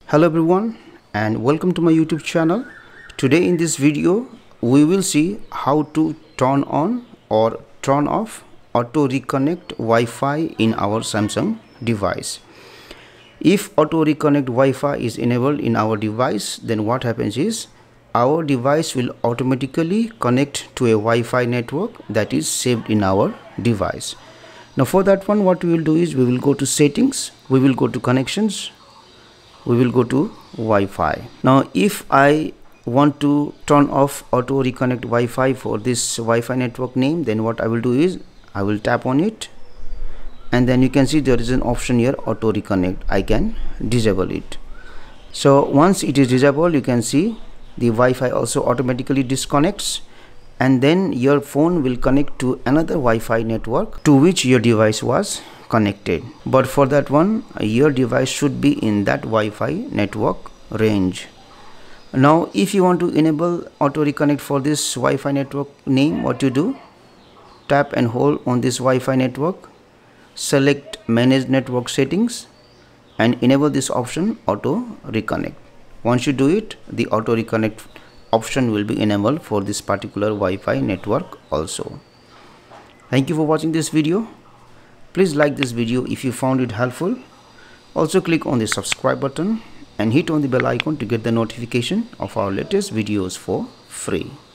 Hello everyone and welcome to my YouTube channel. Today in this video we will see how to turn on or turn off auto reconnect Wi-Fi in our Samsung device. If auto reconnect Wi-Fi is enabled in our device, then what happens is our device will automatically connect to a Wi-Fi network that is saved in our device. Now for that one, what we will do is we will go to settings, we will go to connections, we will go to Wi-Fi. Now if I want to turn off auto reconnect Wi-Fi for this Wi-Fi network name, then what I will do is I will tap on it, and then you can see there is an option here, auto reconnect. I can disable it. So once it is disabled, you can see the Wi-Fi also automatically disconnects, and then your phone will connect to another Wi-Fi network to which your device was connected. But for that one, your device should be in that Wi-Fi network range. Now if you want to enable auto reconnect for this Wi-Fi network name, what you do, tap and hold on this Wi-Fi network, select manage network settings and enable this option auto reconnect. Once you do it, the auto reconnect option will be enabled for this particular Wi-Fi network also. Thank you for watching this video. Please like this video if you found it helpful. Also click on the subscribe button and hit on the bell icon to get the notification of our latest videos for free.